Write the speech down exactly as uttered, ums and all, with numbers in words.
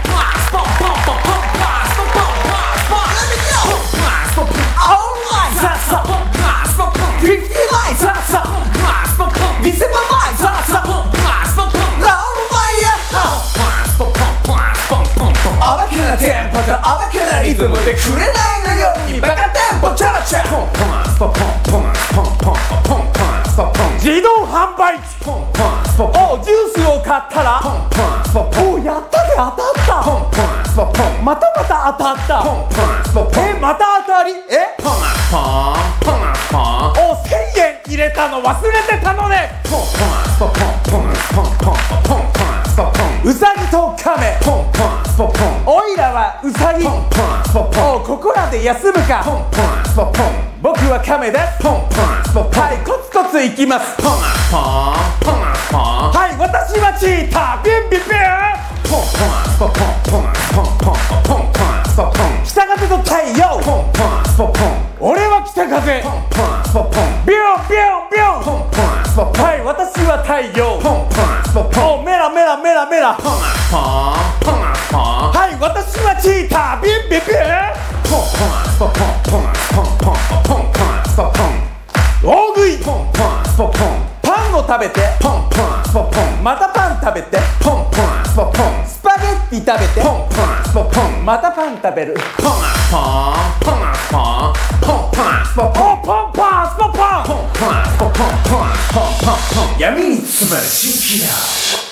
テンポとおバカなリズムでくれないのようにバカテンポチャラチャポンポンスポポンポンポンポンポンポンスポポン自動販売機ポンポンスポポンおジュースを買ったらポンポンスポポンおやったで当たったポンポンスポポンまたまた当たったポンポンスポポンえまた当たりえポンポンポンポンおせんえん入れたの忘れてたのねポンポンスポポンポンポンポンポンポンスポポンウサギとカメポンポンスポポンおいらはウサギポンポンスポポンおここらで休むかポンポンスポポン僕はカメですポンポンスポポンはいコツコツいきますポンポンポンポンはい私はチータービンビンビンポンポンスポポンポンポンポンポンポンスポポン北風と太陽ポンポンスポポン俺は北風ポンポンスポポンビュンビュンビュンポンポンスポポンはい私は太陽ポンポンスポポンおメラメラメラメラポンポンポンポンはい私はチータービンビンビンポンポンスポポンポンポンポンポンポンスポポン大食いポンポンスポポンパンを食べてポンポンスポポンまたパン食べてポンポンスポポンスパゲッティ食べてポンポンスポポンまたパン食べるポンポンポンポンポンポンスポポンポンポンスポポンポンポンスポポンポンポンポンポン闇に包まれ新規だ